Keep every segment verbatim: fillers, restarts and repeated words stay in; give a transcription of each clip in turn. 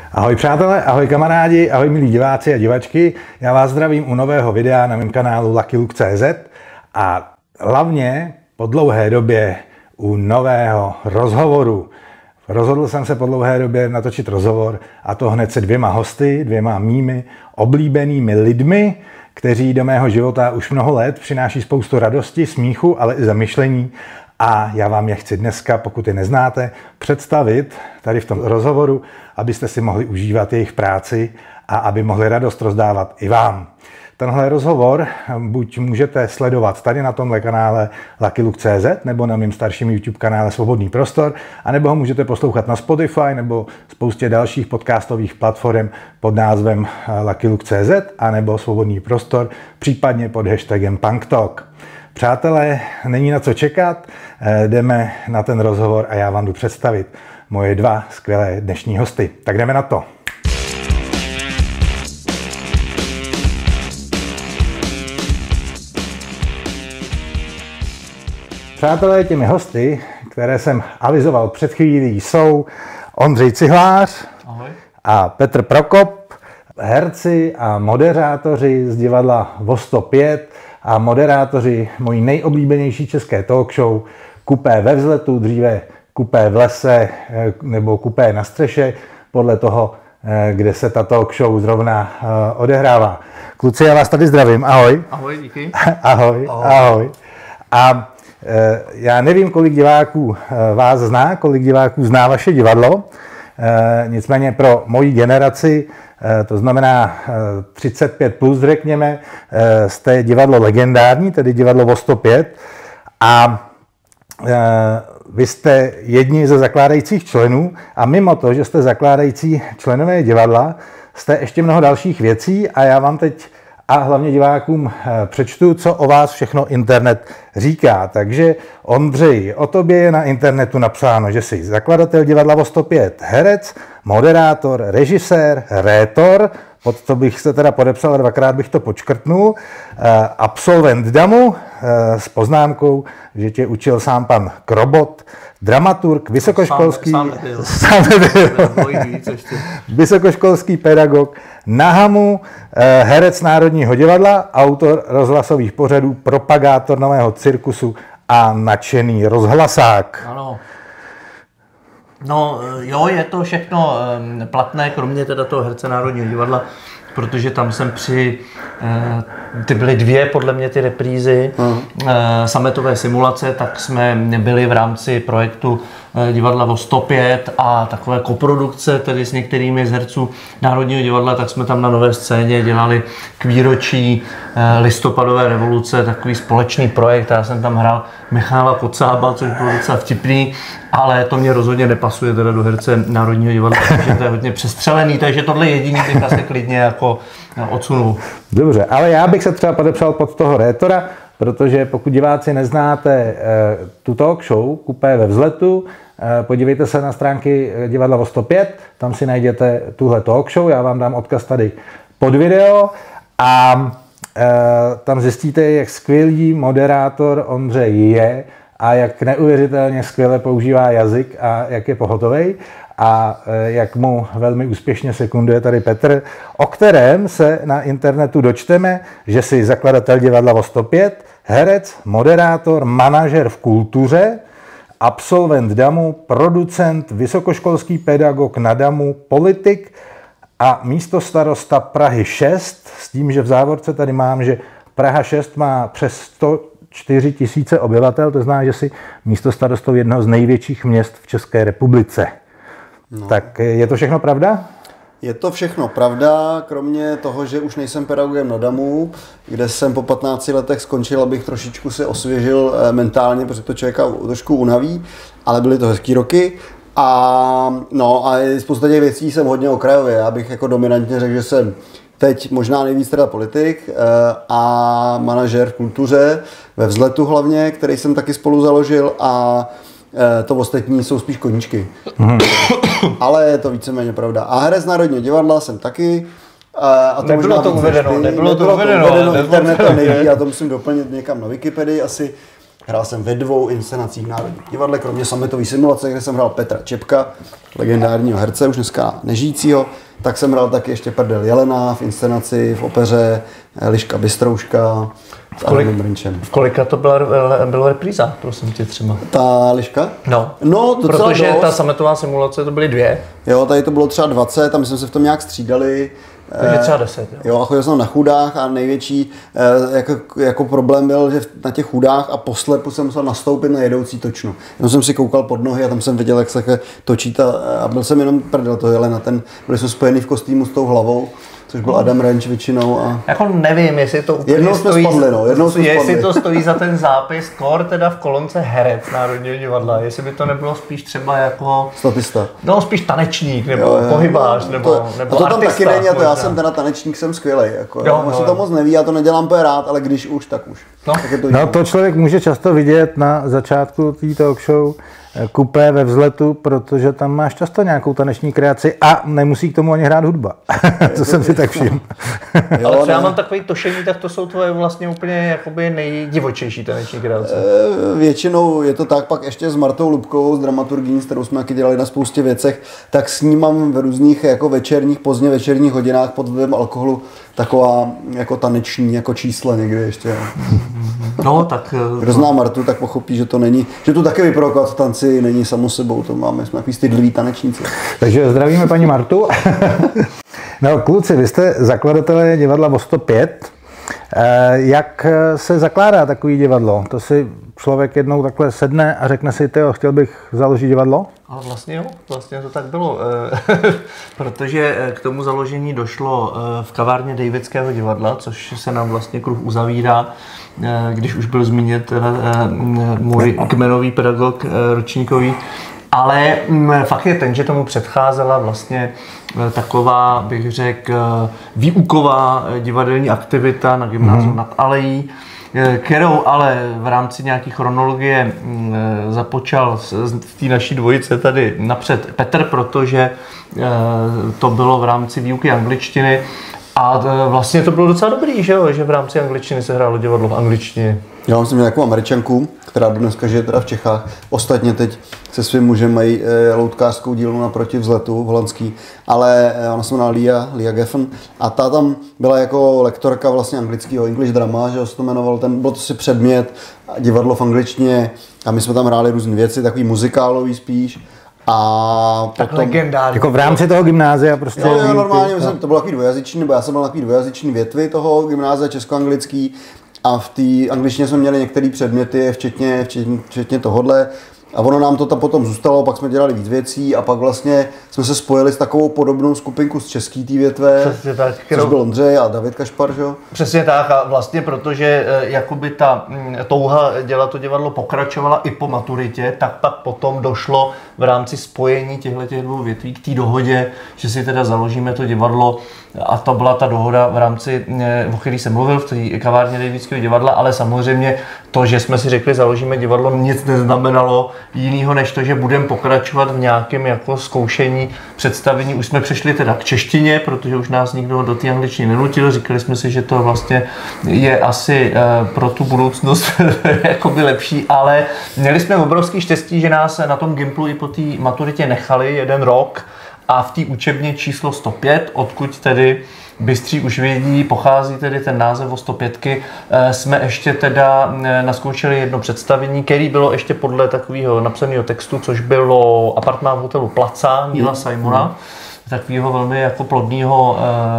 Ahoj přátelé, ahoj kamarádi, ahoj milí diváci a divačky. Já vás zdravím u nového videa na mém kanálu Lucky Luke tečka cé zet a hlavně po dlouhé době u nového rozhovoru. Rozhodl jsem se po dlouhé době natočit rozhovor, a to hned se dvěma hosty, dvěma mými oblíbenými lidmi, kteří do mého života už mnoho let přináší spoustu radosti, smíchu, ale i zamyšlení. A já vám je chci dneska, pokud je neznáte, představit tady v tom rozhovoru, abyste si mohli užívat jejich práci a aby mohli radost rozdávat i vám. Tenhle rozhovor buď můžete sledovat tady na tomhle kanále Lucky Luke tečka cé zet nebo na mém starším YouTube kanále Svobodný prostor, anebo ho můžete poslouchat na Spotify nebo spoustě dalších podcastových platform pod názvem Lucky Luke tečka cé zet anebo Svobodný prostor, případně pod hashtagem PunkTalk. Přátelé, není na co čekat, jdeme na ten rozhovor a já vám jdu představit moje dva skvělé dnešní hosty. Tak jdeme na to. Přátelé, těmi hosty, které jsem avizoval před chvílí, jsou Ondřej Cihlář. Ahoj. A Petr Prokop, herci a moderátoři z divadla V O sto pět a moderátoři mojí nejoblíbenější české talk show Kupé ve vzletu, dříve Kupé v lese nebo Kupé na střeše, podle toho, kde se ta talk show zrovna odehrává. Kluci, já vás tady zdravím, ahoj. Ahoj, díky. Ahoj, ahoj. ahoj. A já nevím, kolik diváků vás zná, kolik diváků zná vaše divadlo, nicméně pro moji generaci, to znamená třicet pět plus, řekněme, jste divadlo legendární, tedy divadlo V O sto pět, a vy jste jedni ze zakládajících členů a mimo to, že jste zakládající členové divadla, jste ještě mnoho dalších věcí a já vám teď a hlavně divákům přečtu, co o vás všechno internet říká. Takže Ondřej, o tobě je na internetu napsáno, že jsi zakladatel divadla V O sto pět, herec, moderátor, režisér, rétor, pod to bych se teda podepsal, dvakrát bych to počkrtnul, absolvent DAMu s poznámkou, že tě učil sám pan Krobot, dramaturg, vysokoškolský, sám, sám sám vysokoškolský pedagog, na Hamu, herec Národního divadla, autor rozhlasových pořadů, propagátor nového cirkusu a nadšený rozhlasák. Ano. No jo, je to všechno platné, kromě teda toho herce Národního divadla, protože tam jsem při, ty byly dvě podle mě ty reprízy, uh-huh. sametové simulace, tak jsme byli v rámci projektu divadla V O sto pět a takové koprodukce tedy s některými z herců Národního divadla, tak jsme tam na Nové scéně dělali k výročí listopadové revoluce takový společný projekt. Já jsem tam hrál Michala Kocába, což bylo docela vtipný, ale to mě rozhodně nepasuje teda do herce Národního divadla, protože to je hodně přestřelený, takže tohle jediný teďka se klidně jako odsunu. Dobře, ale já bych se třeba podepsal pod toho rétora, protože pokud diváci neznáte tu talk show Kupé ve vzletu, podívejte se na stránky divadla V O sto pět, tam si najděte tuhle talk show, já vám dám odkaz tady pod video a tam zjistíte, jak skvělý moderátor Ondřej je a jak neuvěřitelně skvěle používá jazyk a jak je pohotovej a jak mu velmi úspěšně sekunduje tady Petr, o kterém se na internetu dočteme, že jsi zakladatel divadla V O sto pět, herec, moderátor, manažer v kultuře, absolvent DAMu, producent, vysokoškolský pedagog na DAMu, politik a místostarosta Prahy šest, s tím, že v závorce tady mám, že Praha šest má přes sto čtyři tisíce obyvatel, to znamená, že jsi místostarostou jednoho z největších měst v České republice. No. Tak je to všechno pravda? Je to všechno pravda, kromě toho, že už nejsem pedagogem na DAMu, kde jsem po patnácti letech skončil, abych trošičku se osvěžil mentálně, protože to člověka trošku unaví, ale byly to hezký roky. A no a spousta těch věcí jsem hodně okrajově, já bych jako dominantně řekl, že jsem teď možná nejvíc teda politik a manažer v kultuře, ve vzletu hlavně, který jsem taky spolu založil, a to ostatní jsou spíš koníčky. Mm. Ale je to víceméně pravda. A herec Národního divadla jsem taky. A to nebylo to uvedeno, nebylo, nebylo to nebylo uvedeno. uvedeno, internet to neví, já to musím doplnit někam na Wikipedii asi. hrál jsem ve dvou inscenacích v Národním divadle, kromě sametové simulace, kde jsem hrál Petra Čepka, legendárního herce, už dneska nežijícího, tak jsem hrál taky ještě Prdel Jelena v inscenaci, v opeře, Liška Bystrouška s Adamem Brynčem. V kolika to byla, bylo repríza, prosím tě třeba? Ta Liška? No, no protože dost. Ta sametová simulace to byly dvě. Jo, tady to bylo třeba dvacet, tam jsme se v tom nějak střídali. Takže třeba deset. Jo. jo, a chodil jsem na chudách a největší jako, jako problém byl, že na těch chudách a poslepu jsem musel nastoupit na jedoucí točnu. Jenom jsem si koukal pod nohy a tam jsem viděl, jak se točí ta, a byl jsem jenom Prdel to Jelena, ten, byli jsme spojený v kostýmu s tou hlavou, což byl Adam Renč většinou. A... Jako nevím, jestli to úplně jednou jsme stojí, spadli, no, jednou jsme jestli spadli. to stojí za ten zápis, kor teda v kolonce herec Národního divadla, jestli by to nebylo spíš třeba jako... Statista. No spíš tanečník, nebo jo, jo, pohybář, to, nebo, to, nebo a to tam artista, taky není, a to já možná. jsem teda tanečník, jsem skvělej. Jako, jo, jo, jo, to moc neví, já to nedělám úplně rád, ale když už, tak už. No, tak je to, no to člověk může často vidět na začátku té talk show Kupé ve vzletu, protože tam máš často nějakou taneční kreaci a nemusí k tomu ani hrát hudba. To jsem si tak všiml. Ale co já mám takový tošení, tak to jsou tvoje vlastně úplně jakoby nejdivočejší taneční kreace. Většinou je to tak, pak ještě s Martou Lubkovou, s dramaturgyní, s kterou jsme taky dělali na spoustě věcech, tak s ní mám v různých jako večerních, pozdně večerních hodinách pod vlivem alkoholu taková jako taneční, jako čísla někde ještě. No, tak... Kdo zná Martu, tak pochopí, že to není, že to taky vyprovokovat v tanci není samo sebou, to máme, jsme takový stydliví tanečníci. Takže zdravíme paní Martu. No kluci, vy jste zakladatelé divadla O sto pět. Jak se zakládá takový divadlo? To si člověk jednou takhle sedne a řekne si, tyjo, chtěl bych založit divadlo? Ale vlastně jo, vlastně to tak bylo, protože k tomu založení došlo v kavárně Davidského divadla, což se nám vlastně kruh uzavírá, když už byl zmíněn můj kmenový pedagog ročníkový. Ale fakt je ten, že tomu předcházela vlastně taková, bych řekl, výuková divadelní aktivita na gymnáziu mm. nad Alejí, kterou ale v rámci nějaké chronologie započal v té naší dvojice tady napřed Petr, protože to bylo v rámci výuky angličtiny. A vlastně to bylo docela dobrý, že jo? Že v rámci angličtiny se hrálo divadlo v angličtině. Já mám měl nějakou Američanku, která dneska žije teda v Čechách. Ostatně teď se svým mužem mají e, loutkářskou dílnu naproti Vzletu v holandský, ale e, ona se jmenala Lia, Lia Geffen a ta tam byla jako lektorka vlastně anglického English drama, že se to jmenoval, ten byl to si předmět, divadlo v angličtině a my jsme tam hráli různé věci, takový muzikálový spíš. A tak potom, legendární. Jako v rámci toho gymnázia prostě. Jo, jo, normálně, myslím, to bylo takový dvojazyčný, nebo já jsem byl na takový dvojazyčný větvi toho gymnázia česko-anglický a v té angličtině jsme měli některé předměty, včetně, včetně, včetně tohodle. A ono nám to tam potom zůstalo, pak jsme dělali víc věcí a pak vlastně jsme se spojili s takovou podobnou skupinku z český té větve, Přesně tak, což byl Ondřej a David Kašpar, že jo? Přesně tak a vlastně protože jakoby ta touha dělat to divadlo pokračovala i po maturitě, tak pak potom došlo v rámci spojení těchto dvou větví k té dohodě, že si teda založíme to divadlo a to byla ta dohoda v rámci, o který jsem mluvil, v té kavárně Davidského divadla, ale samozřejmě to, že jsme si řekli, založíme divadlo, nic neznamenalo jinýho, než to, že budeme pokračovat v nějakém jako zkoušení, představení. Už jsme přešli teda k češtině, protože už nás nikdo do té angličtiny nenutil. Říkali jsme si, že to vlastně je asi pro tu budoucnost jakoby lepší, ale měli jsme obrovský štěstí, že nás na tom Gimplu i po té maturitě nechali jeden rok a v té učebně číslo sto pět, odkud tedy bystří už vědí, pochází tedy ten název o sto pět, jsme ještě teda naskoušeli jedno představení, který bylo ještě podle takového napsaného textu, což bylo Apartmán v hotelu Placa Neila Simona, takového velmi jako plodného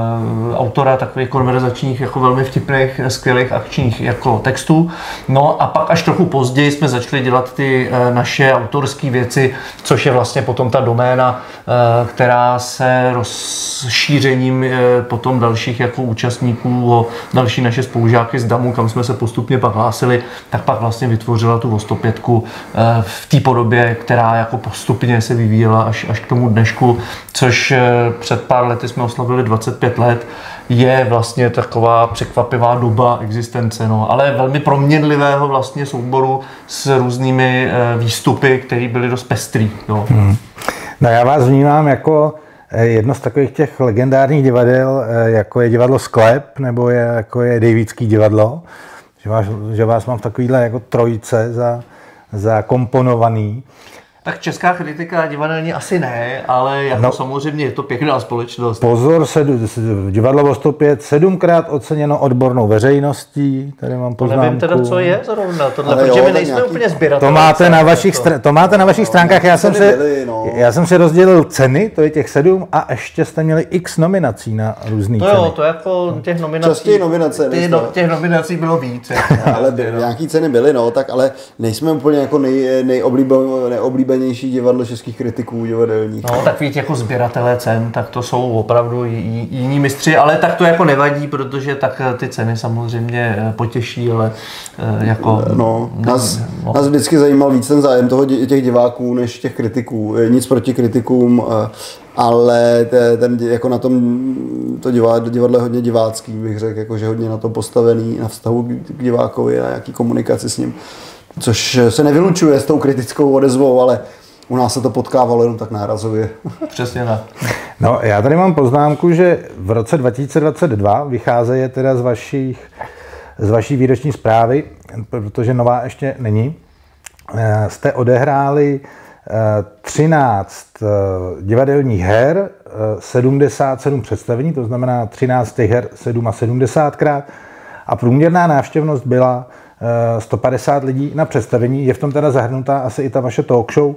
e, autora takových konverzačních, jako velmi vtipných, skvělých akčních jako textů. No a pak až trochu později jsme začali dělat ty e, naše autorské věci, což je vlastně potom ta doména, e, která se rozšířením e, potom dalších jako účastníků o další naše spolužáky z DAMu, kam jsme se postupně pak hlásili, tak pak vlastně vytvořila tu O sto pět e, v té podobě, která jako postupně se vyvíjela až, až k tomu dnešku, což před pár lety jsme oslavili dvacet pět let, je vlastně taková překvapivá doba existence, no, ale velmi proměnlivého vlastně souboru s různými výstupy, které byly dost pestrý. No. Hmm. No já vás vnímám jako jedno z takových těch legendárních divadel, jako je divadlo Sklep, nebo je, jako je Davidský divadlo, že vás, že vás mám v takovýhle jako trojice za, za komponovaný. Tak česká kritika divadelní asi ne, ale jako no, samozřejmě je to pěkná společnost. Pozor, sedu, divadlo o sto pět sedmkrát oceněno odbornou veřejností, tady mám poznámku. Nevím teda, co je zrovna tohle, ale protože jo, my nejsme nějaký... úplně sběratelé. To máte na vašich, to. to máte na vašich no, stránkách, já jsem, si, byli, no. já jsem si rozdělil ceny, to je těch sedm, a ještě jste měli x nominací na různý to ceny. Jo, to jako těch nominací, Častěji nominace, ty, no, těch nominací bylo víc. Ale by, nějaký ceny byly, no, tak ale nejsme úplně jako nej, nejoblíbenější divadlo českých kritiků divadelních. No, takový jako sběratelé cen, tak to jsou opravdu jiní mistři, ale tak to jako nevadí, protože tak ty ceny samozřejmě potěší, ale jako... No, nás, no. nás vždycky zajímal víc ten zájem toho těch diváků, než těch kritiků. Nic proti kritikům, ale ten, jako na tom to divadlo je hodně divácký, bych řekl, jako, že hodně na to postavený, na vztahu k divákovi a jaký komunikaci s ním. Což se nevylučuje s tou kritickou odezvou, ale u nás se to potkávalo jenom tak nárazově. Přesně tak. No, já tady mám poznámku, že v roce dva tisíce dvacet dva vycházeje teda z, vašich, z vaší výroční zprávy, protože nová ještě není, jste odehráli třináct divadelních her, sedmdesát sedm představení, to znamená třináct her sedmdesátkrát a průměrná návštěvnost byla sto padesát lidí na představení. Je v tom teda zahrnutá asi i ta vaše talk show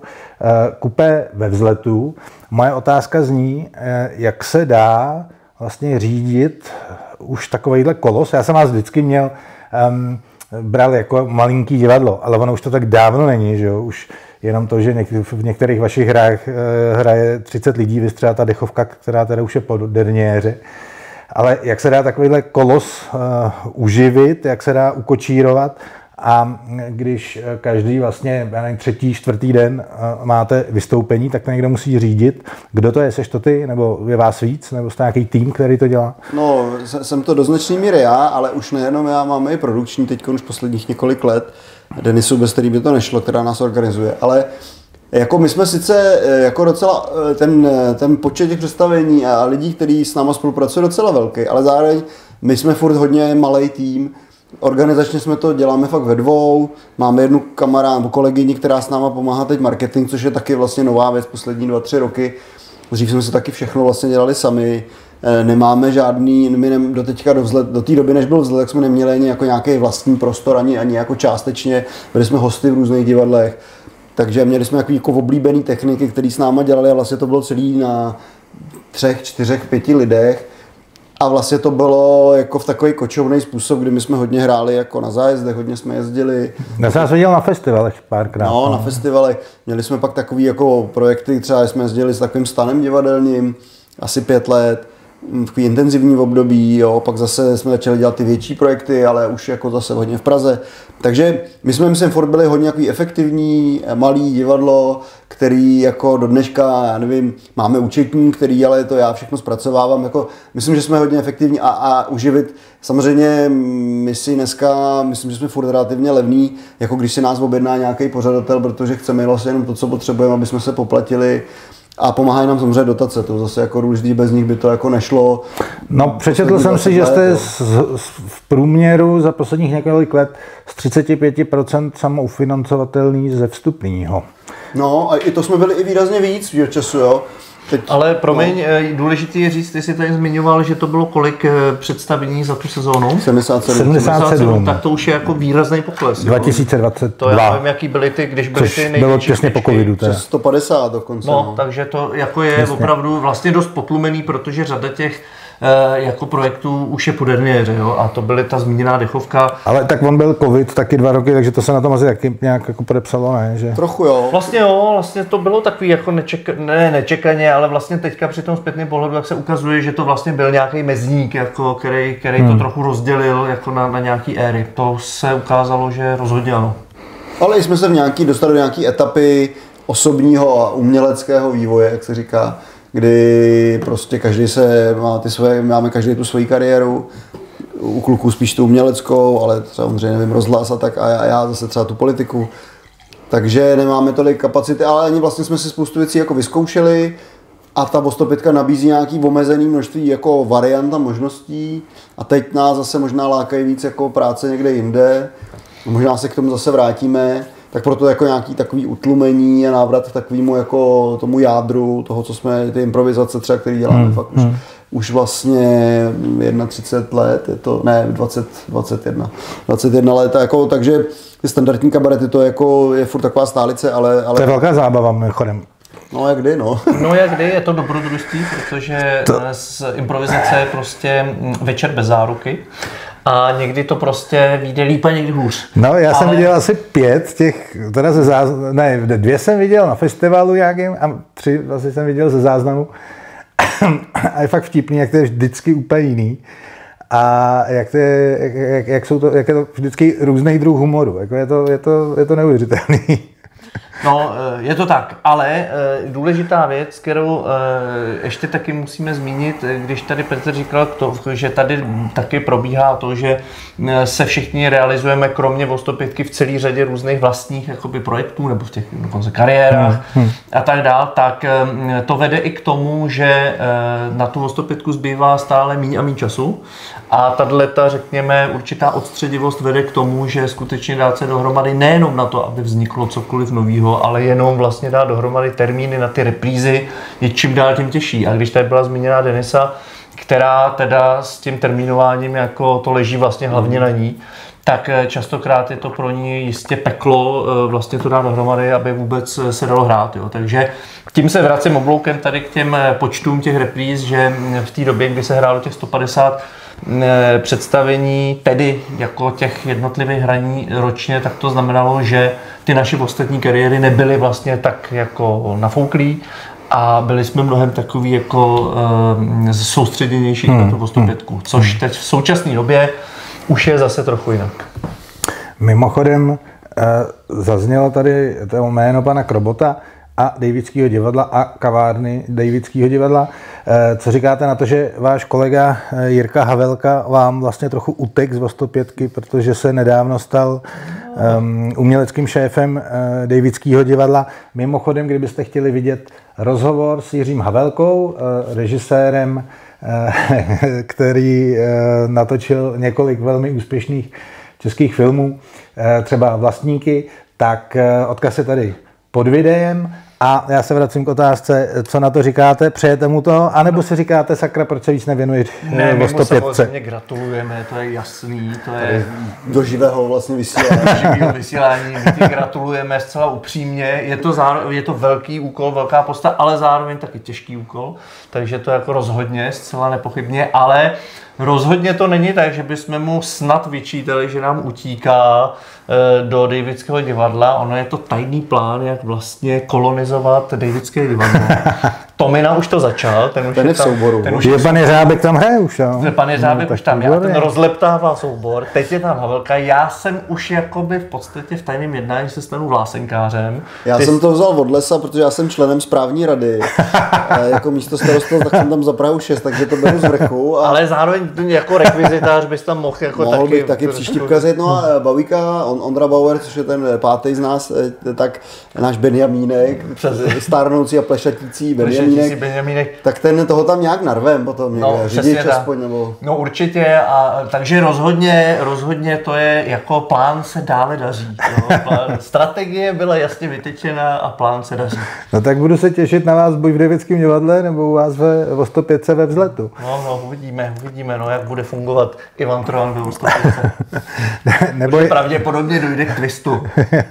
Kupé ve vzletu. Moje otázka zní, jak se dá vlastně řídit už takovejhle kolos. Já jsem vás vždycky měl, um, bral jako malinký divadlo, ale ono už to tak dávno není, že jo? Už jenom to, že v některých vašich hrách hraje třicet lidí, vystřelá ta dechovka, která teda už je po derniéře. Ale jak se dá takovýhle kolos uh, uživit, jak se dá ukočírovat a když každý vlastně nevím, třetí, čtvrtý den uh, máte vystoupení, tak to někdo musí řídit. Kdo to je? Seš to ty? Nebo je vás víc? Nebo jste nějaký tým, který to dělá? No, jsem to do značné míry já, ale už nejenom já, máme i produkční teď už posledních několik let. Denisu, bez který by to nešlo, která nás organizuje, ale jako my jsme sice jako docela, ten, ten počet těch představení a lidí, kteří s náma spolupracují, docela velký, ale zároveň my jsme furt hodně malej tým. Organizačně jsme to děláme fakt ve dvou, máme jednu kamarád, kolegyni, která s náma pomáhá teď marketing, což je taky vlastně nová věc poslední dva, tři roky. Dřív jsme se taky všechno vlastně dělali sami, nemáme žádný, my ne, do teďka do, vzlet, do té doby, než byl vzlet, tak jsme neměli ani jako nějaký vlastní prostor, ani, ani jako částečně, byli jsme hosty v různých divadlech. Takže měli jsme jako oblíbený techniky, které s náma dělali a vlastně to bylo celý na třech, čtyřech, pěti lidech. A vlastně to bylo jako v takový kočovný způsob, kdy my jsme hodně hráli jako na zájezdech, hodně jsme jezdili. Já jsem vás viděl na festivalech párkrát. No, na festivalech. Měli jsme pak takový jako projekty, třeba jsme jezdili s takovým stanem divadelním asi pět let. Takový intenzivní období, jo, pak zase jsme začali dělat ty větší projekty, ale už jako zase hodně v Praze. Takže my jsme, myslím, furt byli hodně takový efektivní, malý divadlo, který jako do dneška, já nevím, máme účetní, který, ale to já všechno zpracovávám, jako myslím, že jsme hodně efektivní a, a uživit. Samozřejmě my si dneska, myslím, že jsme furt relativně levný, jako když si nás objedná nějaký pořadatel, protože chceme vlastně jenom to, co potřebujeme, aby jsme se poplatili. A pomáhají nám samozřejmě dotace, to zase jako důležitý, bez nich by to jako nešlo. No, přečetl jsem si, že jste z, z, v průměru za posledních několik let z třicet pět procent samoufinancovatelný ze vstupního. No, a i to jsme byli i výrazně víc v času, jo. Teď, ale promiň, no. Důležitý je říct, ty jsi tady zmiňoval, že to bylo kolik představení za tu sezónu? sedmdesát sedm. sedmdesát sedm. Tak to už je jako výrazný pokles. dva tisíce dvacet dva. To já nevím, jaký byly ty, když byly ty největší. Bylo těsně po covidu. Přes sto padesát dokonce. No, no, takže to jako je Jasně. opravdu vlastně dost potlumený, protože řada těch jako projektů už je po derniéře, jo, a to byly ta zmíněná dechovka. Ale tak on byl covid taky dva roky, takže to se na tom asi taky nějak jako podepsalo, ne? Že... Trochu jo. Vlastně jo, vlastně to bylo takový jako neček, ne nečekaně, ale vlastně teďka při tom zpětném pohledu tak se ukazuje, že to vlastně byl nějaký mezník, jako, který, který hmm. to trochu rozdělil jako na, na nějaký éry. To se ukázalo, že rozhodně ano. Ale jsme se v nějaký, dostali do nějaký etapy osobního a uměleckého vývoje, jak se říká, kdy prostě každý se má ty svoje, máme každý tu svoji kariéru, u kluků spíš tu uměleckou, ale samozřejmě nevím, rozhlas a tak a já, a já zase třeba tu politiku. Takže nemáme tolik kapacity, ale ani vlastně jsme si spoustu věcí jako vyzkoušeli a ta O sto pět nabízí nějaký omezený množství jako variant a možností a teď nás zase možná lákají víc jako práce někde jinde, možná se k tomu zase vrátíme, tak proto jako nějaký takový utlumení a návrat k takovému jako tomu jádru toho, co jsme, ty improvizace třeba, který děláme hmm. fakt už, hmm. už vlastně třicet jedna let, je to, ne, dvacet, dvacet jedna, dvacet jedna let, jako, takže ty standardní kabarety to jako je furt taková stálice, ale... ale... To je velká zábava mimochodem. No jak kdy, no. No jak kdy, je to dobrodružství, protože to... z improvizace je prostě večer bez záruky. A někdy to prostě vyjde líp a někdy hůř. No, já ale... jsem viděl asi pět těch, teda ze záznamu, ne, dvě jsem viděl na festivalu nějakým a tři vlastně jsem viděl ze záznamu. A je fakt vtipný, jak to je vždycky úplně jiný. A jak, to je, jak, jak, jsou to, jak je to vždycky různý druh humoru. Jako je, to, je, to, je to neuvěřitelný. No, je to tak, ale důležitá věc, kterou ještě taky musíme zmínit, když tady Petr říkal, to, že tady taky probíhá to, že se všichni realizujeme kromě O sto pět v celé řadě různých vlastních jakoby, projektů nebo v těch dokonce kariérách hmm. a tak dál, tak to vede i k tomu, že na tu O sto pět zbývá stále míň a míň času a tato, řekněme, určitá odstředivost vede k tomu, že skutečně dát se dohromady nejenom na to, aby vzniklo cokoliv novýho, ale jenom vlastně dát dohromady termíny na ty reprízy je čím dál tím těžší. A když tady byla zmíněná Denisa, která teda s tím termínováním jako to leží vlastně hlavně na ní, tak častokrát je to pro ní jistě peklo vlastně to dát dohromady, aby vůbec se dalo hrát. Jo. Takže tím se vracím obloukem tady k těm počtům těch repríz, že v té době, kdy se hrálo těch sto padesát představení, tedy jako těch jednotlivých hraní ročně, tak to znamenalo, že ty naše ostatní kariéry nebyly vlastně tak jako nafouklý a byli jsme mnohem takový jako uh, soustředěnější hmm. na tu O sto pět, což teď v současné době už je zase trochu jinak. Mimochodem zaznělo tady to jméno pana Krobota a Davidského divadla a kavárny Davidského divadla. Co říkáte na to, že váš kolega Jirka Havelka vám vlastně trochu utek z O sto pět, protože se nedávno stal um, uměleckým šéfem uh, Davidského divadla. Mimochodem, kdybyste chtěli vidět rozhovor s Jiřím Havelkou, uh, režisérem, uh, který uh, natočil několik velmi úspěšných českých filmů, uh, třeba Vlastníky, tak uh, odkaz je tady pod videem. A já se vracím k otázce, co na to říkáte, přejete mu to, anebo si říkáte, sakra, proč se víc nevěnuješ ne, o sto pět? Ne, my mu samozřejmě gratulujeme, to je jasný, to je... Do živého vlastně vysílání. Do živého vysílání, my ti gratulujeme zcela upřímně, je to, zároveň, je to velký úkol, velká posta, ale zároveň taky těžký úkol, takže to jako rozhodně, zcela nepochybně, ale rozhodně to není tak, že bychom mu snad vyčítali, že nám utíká do Davidského divadla. Ono je to tajný plán, jak vlastně kolonizovat Davidské divadlo. Tomina už to začal. Ten už ten je v souboru. Ten už je pan Jeřábek tam hraje už. Jo? Pan Jeřábek no, už tam já, ten rozleptává soubor. Teď je tam Havelka. Já jsem už jakoby v podstatě v tajném jednání se stanu vlásenkářem. Já Ty... jsem to vzal od lesa, protože já jsem členem správní rady. Jako místo starosta, tak jsem tam za Prahu šest, takže to beru z vrchu. A... Ale zároveň jako rekvizitář bys tam mohl jako mohl taky... bych taky přištípkařit. No a Bavíka, on, Ondra Bauer, což je ten pátý z nás, tak náš Benjamínek, stárnoucí a plešatící Benjamínek, Benjamínek, tak ten toho tam nějak narvem potom někde, no, řidič aspoň nebo... No určitě, a takže rozhodně, rozhodně to je jako plán se dále daří. Jo? Plán, strategie byla jasně vytyčena a plán se daří. No tak budu se těšit na vás buď v Davidském divadle, nebo u vás ve O sto pět ve Vzletu. No, no, uvidíme, uvidíme, no, jak bude fungovat Ivan Trojan ve O sto pět. Nebo je... pravděpodobně dojde k twistu.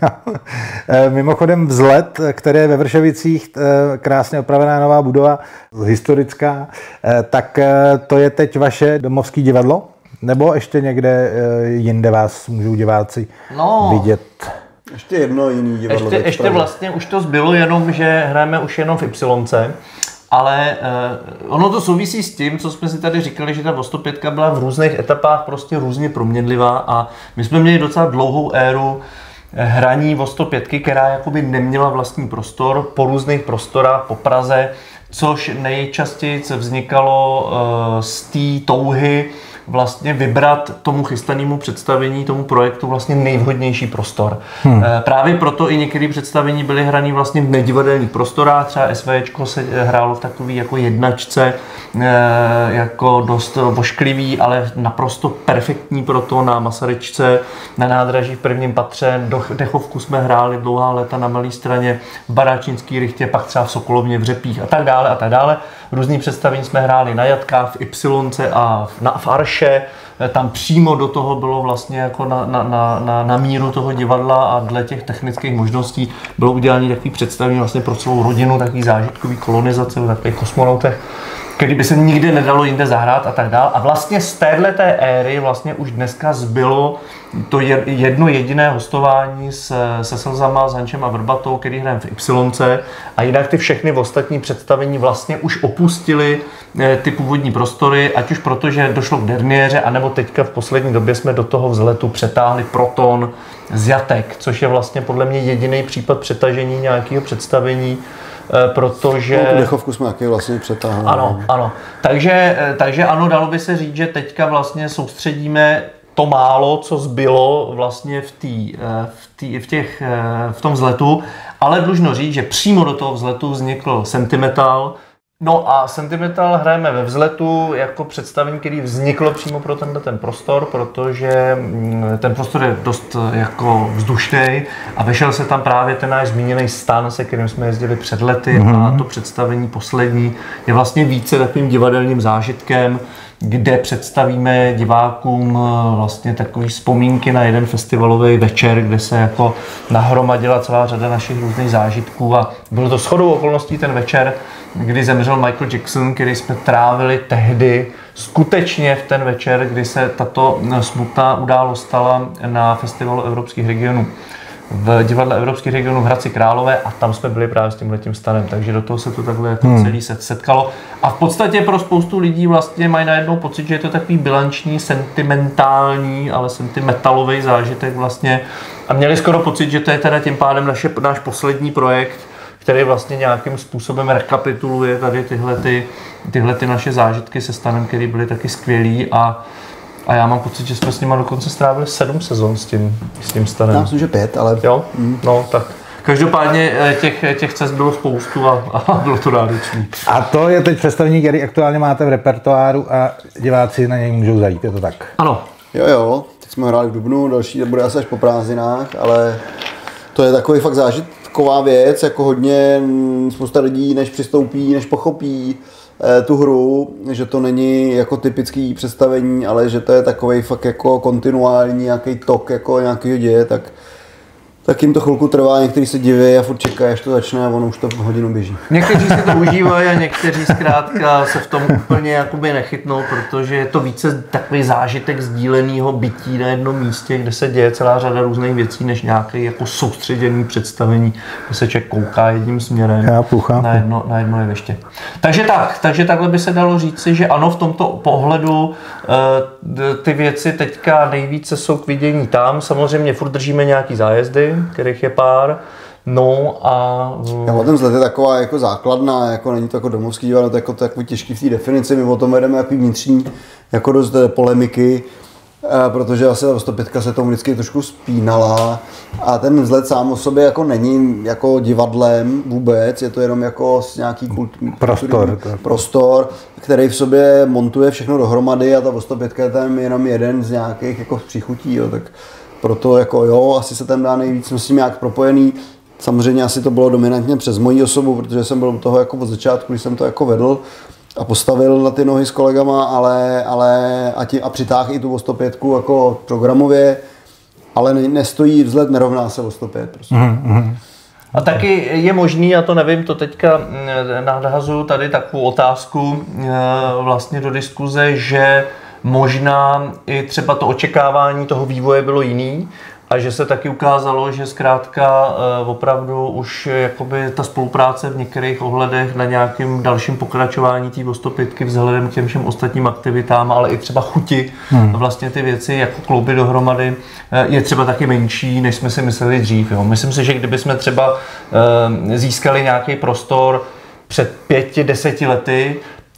Mimochodem Vzlet, který je ve Vršovicích, krásně opravená nová budova, historická, tak to je teď vaše domovské divadlo? Nebo ještě někde jinde vás můžou diváci no. vidět? Ještě jedno jiný divadlo. Ještě, ještě vlastně už to zbylo jenom, že hrajeme už jenom v Y. Ale uh, ono to souvisí s tím, co jsme si tady říkali, že ta O sto pět byla v různých etapách prostě různě proměnlivá a my jsme měli docela dlouhou éru hraní O sto pět, která jakoby neměla vlastní prostor po různých prostorách po Praze, což nejčastěji vznikalo uh, z té touhy vlastně vybrat tomu chystanému představení, tomu projektu vlastně nejvhodnější prostor. Hmm. Právě proto i některé představení byly hrané vlastně v nedivadelních prostorách, třeba SVČko se hrálo v takový jako jednačce, jako dost vošklivý, ale naprosto perfektní pro to na Masaryčce, na nádraží v prvním patře, do Dechovku jsme hráli dlouhá léta na Malé Straně, v Baráčínský rychtě, pak třeba v Sokolovně, v Řepích a tak dále a tak dále. Různý představení jsme hráli na Jatkách, v Ypsilonce a na, v Arše. Tam přímo do toho bylo vlastně jako na, na, na, na míru toho divadla a dle těch technických možností bylo udělané takový představení vlastně pro celou rodinu, takový zážitkový kolonizace, takových kosmonautech, který by se nikdy nedalo jinde zahrát a tak dále. A vlastně z téhleté éry vlastně už dneska zbylo to jedno jediné hostování se, se Slzama, s Hančem a Vrbatou, který hrajeme v Ypsilonce, a jinak ty všechny ostatní představení vlastně už opustili ty původní prostory, ať už proto, že došlo k derniéře, anebo teďka v poslední době jsme do toho vzletu přetáhli Proton z Jatek, což je vlastně podle mě jediný případ přetažení nějakého představení, protože... No, Dechovku jsme taky vlastně přetáhli. Ano, ano. Takže, takže ano, dalo by se říct, že teďka vlastně soustředíme to málo, co zbylo vlastně v, tý, v, tý, v, těch, v tom vzletu, ale dlužno říct, že přímo do toho vzletu vznikl Sentimental. No a Sentimental hrajeme ve vzletu jako představení, který vzniklo přímo pro tenhle ten prostor, protože ten prostor je dost jako vzdušný a vešel se tam právě ten náš zmíněný stan, se kterým jsme jezdili před lety, mm-hmm. a to představení poslední je vlastně více takovým divadelním zážitkem, kde představíme divákům vlastně takové vzpomínky na jeden festivalový večer, kde se jako nahromadila celá řada našich různých zážitků, a bylo to shodou okolností ten večer, kdy zemřel Michael Jackson, který jsme trávili tehdy skutečně v ten večer, kdy se tato smutná událost stala na festivalu evropských regionů v divadle evropských regionů v Hradci Králové, a tam jsme byli právě s tímhletím stanem, takže do toho se to takhle jako hmm. celý set setkalo. A v podstatě pro spoustu lidí vlastně mají najednou pocit, že je to takový bilanční, sentimentální, ale sentimetalový zážitek vlastně. A měli skoro pocit, že to je teda tím pádem naše, náš poslední projekt, který vlastně nějakým způsobem rekapituluje tady tyhle, ty, tyhle ty naše zážitky se stanem, které byly taky skvělý, a A já mám pocit, že jsme s nima dokonce strávili sedm sezon s tím, s tím stanem. Já myslím, že pět, ale... Jo? Mm. No, tak. Každopádně těch, těch cest bylo spoustu a, a bylo to náročné. A to je teď představení, který aktuálně máte v repertoáru a diváci na něj můžou zajít, je to tak? Ano. Jo, jo, teď jsme hráli v dubnu, další bude asi až po prázdninách, ale to je takový fakt zážitková věc, jako hodně spousta lidí, než přistoupí, než pochopí tu hru, že to není jako typický představení, ale že to je takovej fakt jako kontinuální nějaký tok jako nějakého děje, tak, tak jim to chvilku trvá, někteří se diví a furt čekají, až to začne, a ono už to hodinu běží. Někteří si to užívají a někteří zkrátka se v tom úplně jakoby nechytnou, protože je to více takový zážitek sdíleného bytí na jednom místě, kde se děje celá řada různých věcí, než nějaké jako soustředěné představení, kde se člověk kouká jedním směrem na jedno, na jedno jeviště. Takže tak, takže takhle by se dalo říci, že ano, v tomto pohledu ty věci teďka nejvíce jsou k vidění tam. Samozřejmě furt držíme nějaký zájezdy, kterých je pár. No a... Já, ten vzhled je taková jako základná, jako není to jako domovský divadlo, to je jako takový těžký v té definici, my o tom vedeme jako vnitřní, jako dost polemiky, protože asi ta sto pět se tomu vždycky trošku spínala, a ten vzhled sám o sobě jako není jako divadlem vůbec, je to jenom jako nějaký kult, prostor, prostor, který v sobě montuje všechno dohromady, a ta sto pět je tam jenom jeden z nějakých jako příchutí, jo, tak proto jako jo, asi se tam dá nejvíc, myslím, nějak propojený. Samozřejmě asi to bylo dominantně přes moji osobu, protože jsem byl u toho jako od začátku, když jsem to jako vedl a postavil na ty nohy s kolegama, ale, ale a, ti, a přitáhl i tu sto pět jako programově, ale ne, nestojí vzhled, nerovná se o sto pět. Prostě. Mm-hmm. A taky je možný, já to nevím, to teďka nadhazuju tady takovou otázku vlastně do diskuze, že možná i třeba to očekávání toho vývoje bylo jiný, a že se taky ukázalo, že zkrátka opravdu už jakoby ta spolupráce v některých ohledech na nějakém dalším pokračování té sto pět vzhledem k těm všem ostatním aktivitám, ale i třeba chuti hmm. vlastně ty věci jako kloubit dohromady je třeba taky menší, než jsme si mysleli dřív. Jo. Myslím si, že kdyby jsme třeba získali nějaký prostor před pěti, deseti lety,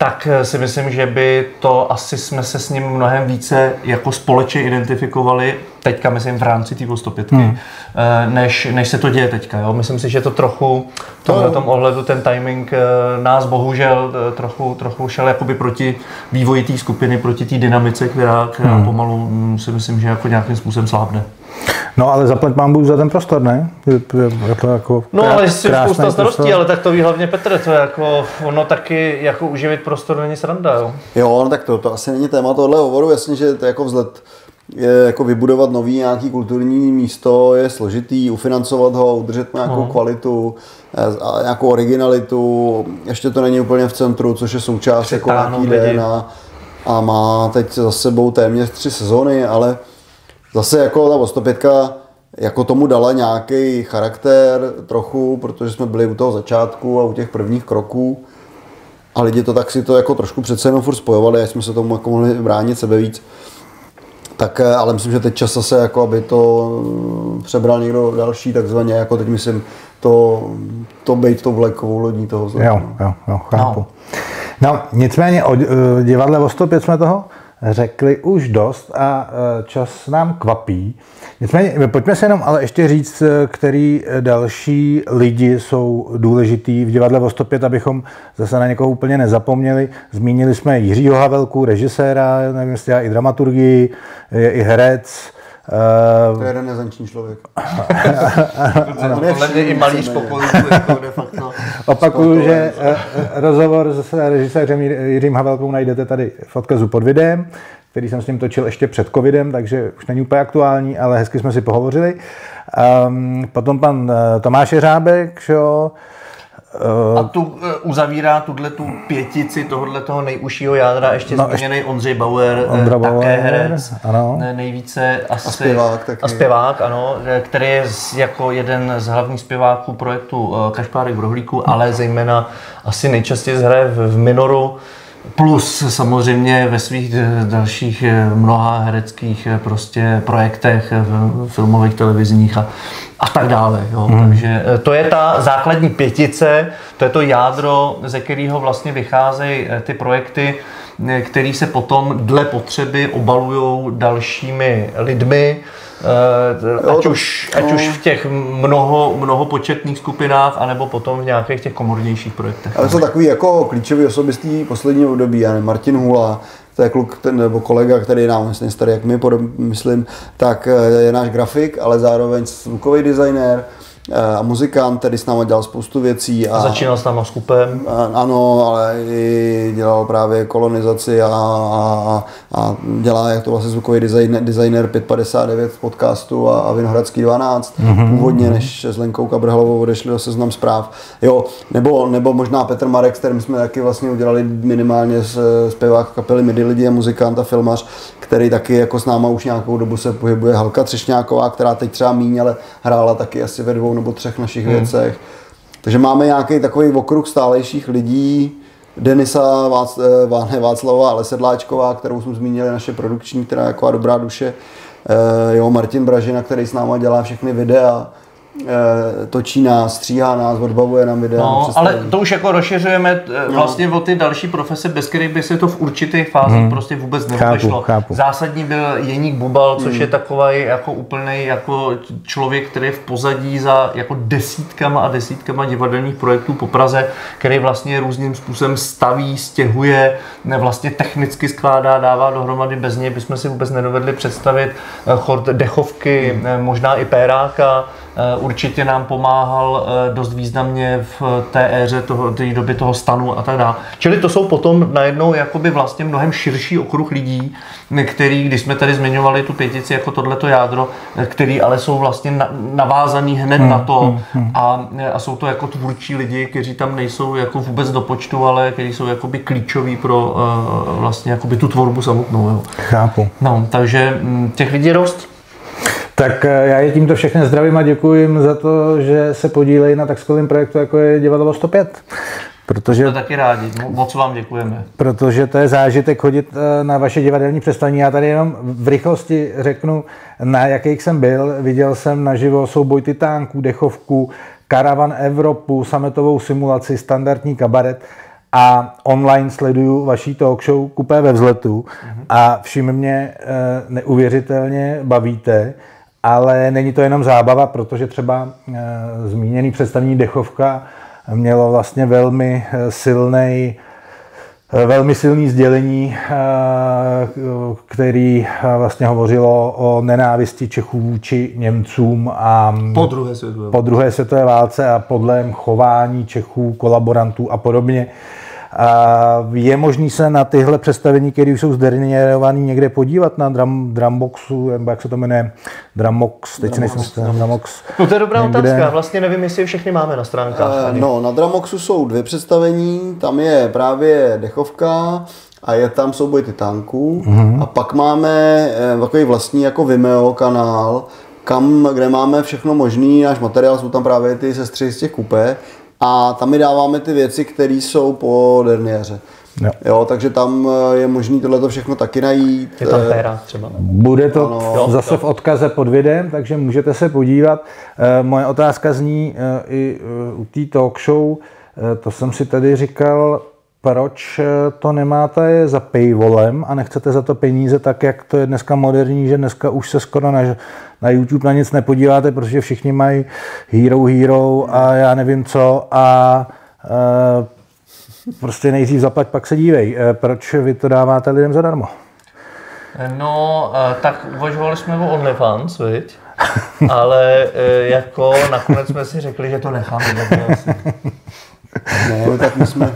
tak si myslím, že by to asi jsme se s ním mnohem více jako společně identifikovali, teďka myslím v rámci té sto pět, hmm. než, než se to děje teďka. Jo? Myslím si, že to trochu v tomhle tom ohledu ten timing nás bohužel trochu, trochu šel jakoby proti vývoji té skupiny, proti té dynamice, která, která hmm. pomalu si myslím, že jako nějakým způsobem slábne. No ale zaplať mám Bůh za ten prostor, ne? Je, je to jako no ale jsi spousta starostí, ale tak to ví hlavně Petr, to je jako, ono taky jako uživit prostor není sranda, jo? Jo, no tak to, to asi není téma tohle hovoru, jasně, že to jako vzhled je jako vybudovat nový nějaký kulturní místo je složitý, ufinancovat ho, udržet nějakou no. kvalitu, a nějakou originalitu, ještě to není úplně v centru, což je součást jako nějaký den a, a má teď za sebou téměř tři sezóny, ale zase jako ta sto pět jako tomu dala nějaký charakter trochu, protože jsme byli u toho začátku a u těch prvních kroků a lidi to tak si to jako trošku přece jenom furt spojovali, až jsme se tomu jako mohli bránit sebe víc. Tak, ale myslím, že teď čas zase, jako aby to přebral někdo další, takzvaně, jako teď myslím, to, to bejt tou vlajkovou lodí toho zle. Jo, jo, jo, chápu. No, no nicméně o divadle o sto pět jsme toho řekli už dost a čas nám kvapí. Nicméně, pojďme se jenom ale ještě říct, který další lidi jsou důležitý v divadle o sto pět, abychom zase na někoho úplně nezapomněli. Zmínili jsme Jiřího Havelku, režiséra, nevím, jestli dělá i dramaturgii, je i herec. To je renesanční člověk. Podle mě i malíř popolíku, jako de facto. Opakuju, že rozhovor s režisérem Jiřím Havelkou najdete tady v odkazu pod videem, který jsem s ním točil ještě před covidem, takže už není úplně aktuální, ale hezky jsme si pohovořili. Um, potom pan Tomáš Jeřábek, šo, uh, a tu uzavírá tuto pětici tohohle toho nejužšího jádra ještě no, zmíněný Ondřej Bauer, také Bauer, herec, ano. nejvíce asi, a zpěvák taky. A zpěvák, ano, který je jako jeden z hlavních zpěváků projektu Kašpárek v rohlíku, ale zejména asi nejčastěji hraje v, v minoru. Plus samozřejmě ve svých dalších mnoha hereckých prostě projektech, filmových, televizních a, a tak dále. Jo. Hmm. Takže to je ta základní pětice, to je to jádro, ze kterého vlastně vycházejí ty projekty, které se potom dle potřeby obalujou dalšími lidmi, ať, už, ať už v těch mnoho, mnohopočetných skupinách, anebo potom v nějakých těch komornějších projektech. Ale jsou takový jako klíčový osobistý poslední období, já nevím, Martin Hula, to je kluk ten, nebo kolega, který je nám vlastně starý, jak my, myslím, tak je náš grafik, ale zároveň zvukový designér a muzikant, který s námi dělal spoustu věcí. A, a začínal s náma s Kupem. A, ano, ale i dělal právě kolonizaci a, a, a dělá jak to vlastně zvukový designer, designer pět padesát devět v podcastu a, a Vinohradský dvanáct, mm-hmm. původně, než s Lenkou Kabrhalovou odešli do Seznam zpráv. Jo, nebo, nebo možná Petr Marek, s kterým jsme taky vlastně udělali minimálně zpěvák kapely Midi lidi a muzikant a filmař, který taky jako s náma už nějakou dobu se pohybuje. Halka Třešňáková, která teď třeba míň, ale hrála taky asi ve dvou nebo třech našich hmm. věcech. Takže máme nějaký takový okruh stálejších lidí, Denisa Vác, Váne Václava, ale Sedláčková, kterou jsme zmínili, naše produkční, která je jako dobrá duše. E, jo, Martin Bražina, který s náma dělá všechny videa, e, točí nás, stříhá nás, odbavuje nám videa. No, ale to už jako rozšiřujeme vlastně no. o ty další profese, bez kterých by se to v určitých fázích hmm. prostě vůbec nevyšlo. Zásadní byl Jeník Bubal, což hmm. je takový jako úplnej jako člověk, který je v pozadí za jako desítkama a desítkama divadelních projektů po Praze, který vlastně různým způsobem staví, stěhuje, vlastně technicky skládá, dává dohromady. Bez něj bychom si vůbec nedovedli představit chod Dechovky, hmm. možná i Péráka. Určitě nám pomáhal dost významně v té éře toho, té doby toho stanu a tak dále. Čili to jsou potom najednou jakoby vlastně mnohem širší okruh lidí, který, když jsme tady zmiňovali tu pětici jako tohleto jádro, který ale jsou vlastně navázaný hned hmm, na to hmm, hmm. A, a jsou to jako tvůrčí lidi, kteří tam nejsou jako vůbec do počtu, ale kteří jsou jakoby klíčoví pro uh, vlastně jakoby tu tvorbu samotnou. Jo. Chápu. No, takže těch lidí je dost. Tak já je tímto všechny zdravím a děkuji jim za to, že se podílejí na tak skvělém projektu, jako je Divadlo o sto pět. Protože, to taky rádi, moc vám děkujeme. Protože to je zážitek chodit na vaše divadelní představení. Já tady jenom v rychlosti řeknu, na jakých jsem byl. Viděl jsem naživo Souboj titánků, Dechovku, Karavan Evropu, sametovou simulaci, standardní kabaret a online sleduju vaší talk show Kupé ve vzletu a všim mě neuvěřitelně bavíte, ale není to jenom zábava, protože třeba zmíněný představení Dechovka mělo vlastně velmi silný velmi silný sdělení, který vlastně hovořilo o nenávisti Čechů vůči Němcům a po druhé světové, po druhé světové válce a podlém chování Čechů, kolaborantů a podobně. A je možný se na tyhle představení, které už jsou zderněrované, někde podívat na drum, Drumboxu, nebo jak se to jmenuje, Drumbox, teď si nejsem Drumbox. No to je dobrá někde. Otázka, vlastně nevím, jestli všechny máme na stránkách. Uh, no, na Drumboxu jsou dvě představení, tam je právě Dechovka a je tam souboj titánků uh-huh. a pak máme eh, takový vlastní jako Vimeo kanál, kam, kde máme všechno možný, náš materiál, jsou tam právě ty sestry z těch kupé. A tam my dáváme ty věci, které jsou po derniéře. Jo. jo, takže tam je možné tohleto všechno taky najít. Je tam péra třeba. Bude to ano. zase v odkaze pod videem, takže můžete se podívat. Moje otázka zní i u té talk show, to jsem si tady říkal, proč to nemáte za paywallem a nechcete za to peníze tak, jak to je dneska moderní, že dneska už se skoro na, na YouTube na nic nepodíváte, protože všichni mají Hero Hero a já nevím co a e, prostě nejdřív zaplať, pak se dívej. E, proč vy to dáváte lidem zadarmo? No, tak uvažovali jsme o OnlyFans, viď? Ale jako nakonec jsme si řekli, že to necháme. Ne, no, tak my jsme...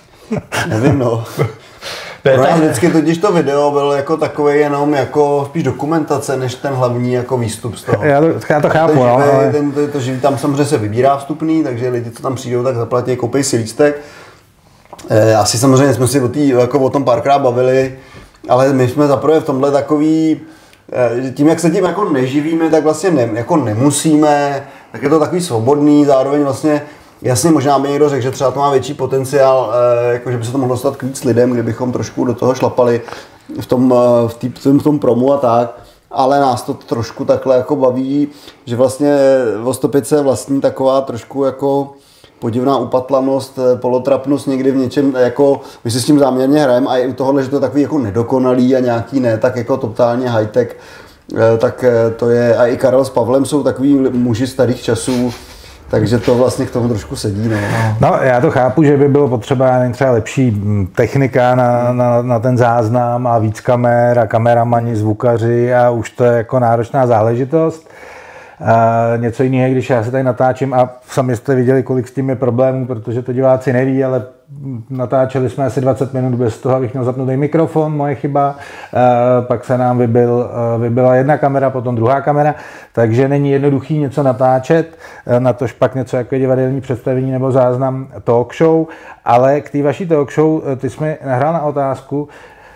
Nevím, no. Pro nás vždycky totiž to video bylo jako takový jenom jako spíš dokumentace, než ten hlavní jako výstup z toho. Já to, já to chápu, ten no, živej, ale... ten, to, to živý, tam samozřejmě se vybírá vstupný, takže lidi, co tam přijdou, tak zaplatí, koupej si lístek. E, asi samozřejmě jsme si o, tý, jako o tom párkrát bavili, ale my jsme zaprvé v tomhle takový, e, tím jak se tím jako neživíme, tak vlastně ne, jako nemusíme, tak je to takový svobodný, zároveň vlastně jasně, možná by někdo řekl, že třeba to má větší potenciál, eh, jako že by se to mohlo dostat k víc lidem, kdybychom trošku do toho šlapali v tom, v, tý, v tom promu a tak, ale nás to trošku takhle jako baví, že vlastně Vostopice je vlastní taková trošku jako podivná upatlanost, polotrapnost někdy v něčem, jako my si s tím záměrně hrajeme a i u tohohle, že to je takový jako nedokonalý a nějaký ne, tak jako totálně high-tech, eh, tak to je, a i Karel s Pavlem jsou takový muži starých časů, takže to vlastně k tomu trošku sedí. No. no já to chápu, že by bylo potřeba nevím, třeba lepší technika na, na, na ten záznam a víc kamer a kameramani, zvukaři a už to je jako náročná záležitost. A něco jiného, když já se tady natáčím a sami jste viděli, kolik s tím je problémů, protože to diváci neví, ale natáčeli jsme asi dvacet minut bez toho, abych měl zapnutý mikrofon, moje chyba, e, pak se nám vybil, vybila jedna kamera, potom druhá kamera, takže není jednoduchý něco natáčet, natož pak něco jako divadelní představení nebo záznam talk show, ale k té vaší talk show, ty jsi mi nahrál na otázku,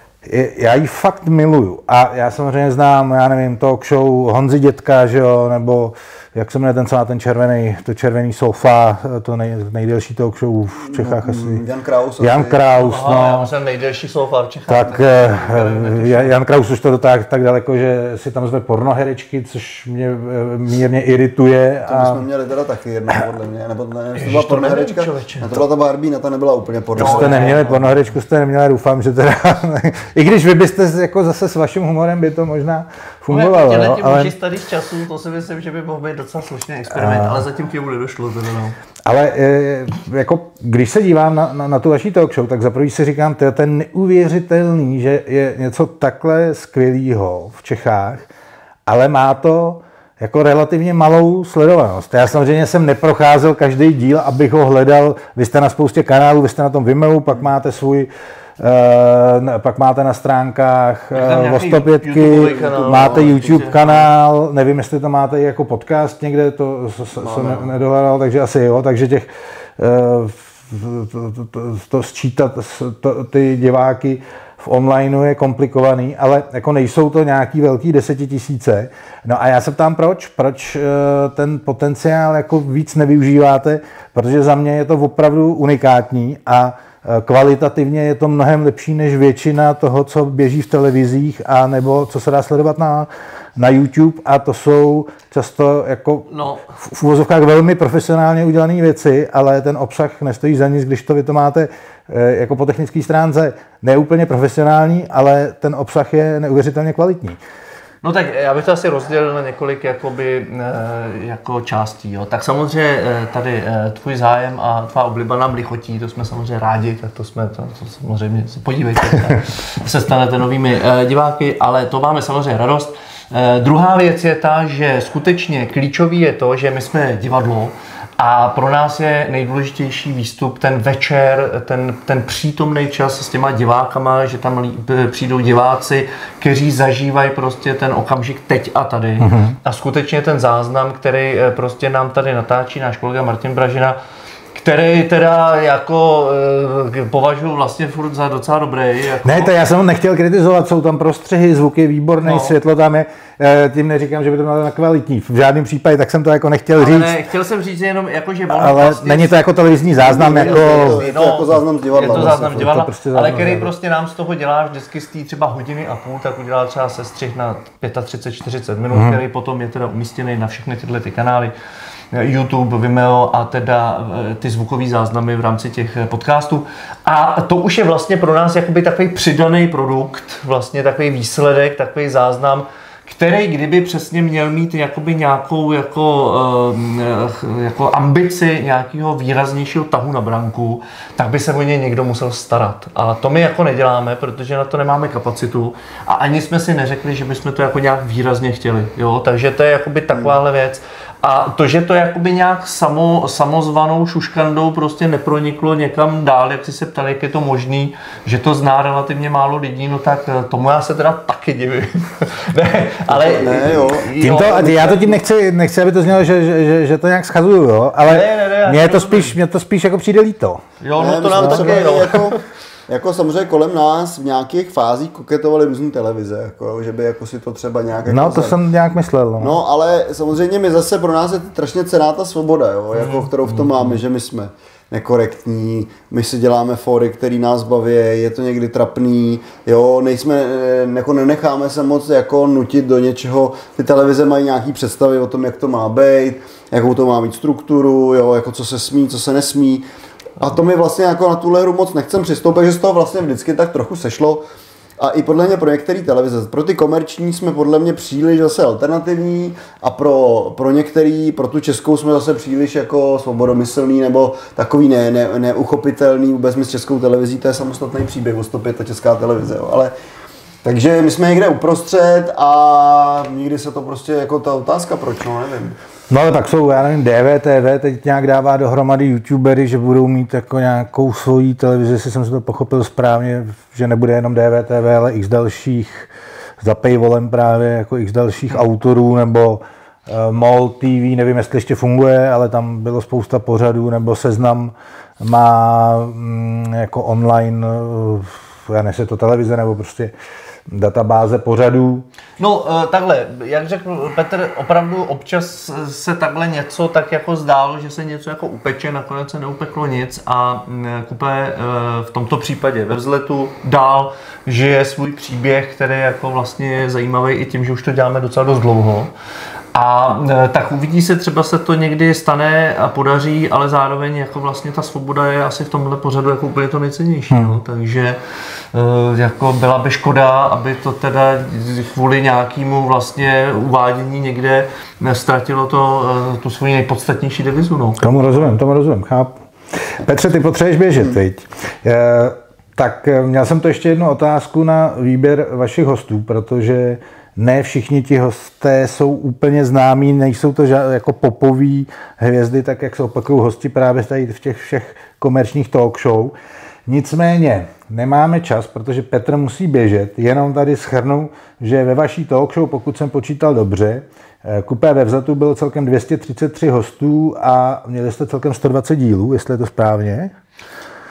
já ji fakt miluju a já samozřejmě znám, já nevím, talk show Honzy Dětka, že jo, nebo jak se jmenuje ten celá ten červený, to červený sofa, to nej, nejdelší talk show v Čechách no, asi. Jan Kraus. Jan Kraus, Aha, no. Já jsem nejdelší sofa v Čechách. Tak ne, Jan Kraus už to dotáhl tak daleko, že si tam zve pornoherečky, což mě mírně irituje. To bychom měli teda taky jednou, podle mě, nebo ne, to byla pornoherečka, to byla ta Barbie, ta nebyla úplně pornoherečka. To jste neměli pornoherečku, jste neměli, doufám, že teda, i když vy byste jako zase s vaším humorem by to možná fungovalo. Ale ti ale... muži starých časů, to si myslím, že by mohl být docela slušný experiment, a... ale zatím k němu nedošlo. Teda no. Ale e, jako, když se dívám na, na, na tu vaší talk show, tak za první si říkám, to je ten neuvěřitelný, že je něco takhle skvělého v Čechách, ale má to jako relativně malou sledovanost. Já samozřejmě jsem neprocházel každý díl, abych ho hledal. Vy jste na spoustě kanálů, vy jste na tom Vimeu, pak máte svůj Uh, pak máte na stránkách uh, Vostopětky, máte YouTube kanál, nevím, jestli to máte i jako podcast někde, to jsem ne, nedohledal, takže asi jo, takže těch uh, to, to, to, to sčítat to, ty diváky v onlineu je komplikovaný, ale jako nejsou to nějaký velký desetitisíce. No a já se ptám, proč? Proč uh, ten potenciál jako víc nevyužíváte, protože za mě je to opravdu unikátní a kvalitativně je to mnohem lepší než většina toho, co běží v televizích a nebo co se dá sledovat na, na YouTube, a to jsou často jako no. v uvozovkách velmi profesionálně udělané věci, ale ten obsah nestojí za nic, když to vy to máte jako po technické stránce neúplně profesionální, ale ten obsah je neuvěřitelně kvalitní. No tak já bych to asi rozdělil na několik jakoby, jako částí. Jo. Tak samozřejmě tady tvůj zájem a tvá obliba nám lichotí, to jsme samozřejmě rádi, tak to jsme, to, to samozřejmě se podívejte, se stanete novými diváky, ale to máme samozřejmě radost. Druhá věc je ta, že skutečně klíčový je to, že my jsme divadlo, a pro nás je nejdůležitější výstup ten večer, ten, ten přítomný čas s těma divákama, že tam přijdou diváci, kteří zažívají prostě ten okamžik teď a tady. Mm-hmm. A skutečně ten záznam, který prostě nám tady natáčí náš kolega Martin Bražina, který teda jako e, považuji vlastně furt za docela dobrý. Jako... Ne, to já jsem ho nechtěl kritizovat, jsou tam prostřihy, zvuk je výborný, no. Světlo tam je, e, tím neříkám, že by to bylo na kvalitní, v žádném případě, tak jsem to jako nechtěl ale říct. Ne, chtěl jsem říct jenom, jako, že ale vlastně... není to jako televizní záznam, je, jako... Je to, je to jako záznam z divadla. Je to záznam z divadla, prostě ale který prostě nám z toho dělá vždycky z té třeba hodiny a půl, tak udělá třeba sestřih na třicet pět čtyřicet minut, hmm. který potom je teda umístěný na všechny tyhle ty kanály. YouTube, Vimeo a teda ty zvukové záznamy v rámci těch podcastů. A to už je vlastně pro nás jakoby takový přidaný produkt, vlastně takový výsledek, takový záznam, který kdyby přesně měl mít jakoby nějakou jako, jako ambici nějakého výraznějšího tahu na branku, tak by se o něj někdo musel starat. A to my jako neděláme, protože na to nemáme kapacitu a ani jsme si neřekli, že bychom to jako nějak výrazně chtěli. Jo? Takže to je jakoby takováhle věc. A to, že to jakoby nějak samo, samozvanou šuškandou prostě neproniklo někam dál, jak jsi se ptal, jak je to možný, že to zná relativně málo lidí, no tak tomu já se teda taky divím. ne, ale... Ne, jo. Tímto, já to tím nechci, nechci, aby to znělo, že, že, že, že to nějak schazuju, jo, ale ne, ne, ne, mě, to spíš, mě to spíš jako přijde líto. Jo, no ne, to nám taky, no. Jako, jako samozřejmě kolem nás v nějakých fázích koketovaly různé televize, jako, že by jako si to třeba nějak... No jako to zem. jsem nějak myslel. No. no ale samozřejmě my zase pro nás je strašně cenná ta svoboda, jo, jako, kterou v tom máme, že my jsme nekorektní, my si děláme fóry, který nás baví, je to někdy trapný, jo, nejsme, jako nenecháme se moc jako nutit do něčeho, ty televize mají nějaký představy o tom, jak to má být, jakou to má mít strukturu, jo, jako co se smí, co se nesmí. A to mi vlastně jako na tuhle hru moc nechcem přistoupit, že z toho vlastně vždycky tak trochu sešlo. A i podle mě pro některé televize, pro ty komerční jsme podle mě příliš zase alternativní a pro, pro některý, pro tu českou jsme zase příliš jako svobodomyslný nebo takový ne, ne, neuchopitelný. Vůbec my s českou televizí, to je samostatný příběh, o sto pět ta česká televize, jo. Ale takže my jsme někde uprostřed a nikdy se to prostě jako ta otázka proč, no nevím. No ale pak jsou, já nevím, D V T V teď nějak dává dohromady youtubery, že budou mít jako nějakou svoji televizi, jestli jsem si to pochopil správně, že nebude jenom D V T V, ale x dalších, za paywallem právě, jako x dalších autorů, nebo uh, MOL T V, nevím, jestli ještě funguje, ale tam bylo spousta pořadů, nebo Seznam má mm, jako online, uh, já nevím, to televize, nebo prostě databáze pořadů. No takhle, jak řekl Petr, opravdu občas se takhle něco tak jako zdálo, že se něco jako upeče, nakonec se neupeklo nic a Kupé v tomto případě ve vzletu dál žije svůj příběh, který jako vlastně je zajímavý i tím, že už to děláme docela dost dlouho. A tak uvidí se, třeba se to někdy stane a podaří, ale zároveň jako vlastně ta svoboda je asi v tomhle pořadu jako úplně to nejcennější. Hmm. No. Takže jako byla by škoda, aby to teda kvůli nějakému vlastně uvádění někde ztratilo to, tu svoji nejpodstatnější devizu. No. Tomu rozumím, tomu rozumím, chápu. Petře, ty potřebuješ běžet, hmm. viď? Je, tak měl jsem to ještě jednu otázku na výběr vašich hostů, protože ne všichni ti hosté jsou úplně známí, nejsou to ža- jako popoví hvězdy, tak jak se opakují hosti právě tady v těch všech komerčních talk show. Nicméně nemáme čas, protože Petr musí běžet, jenom tady shrnu, že ve vaší talk show, pokud jsem počítal dobře, Kupé ve vzletu bylo celkem dvě stě třicet tři hostů a měli jste celkem sto dvacet dílů, jestli je to správně.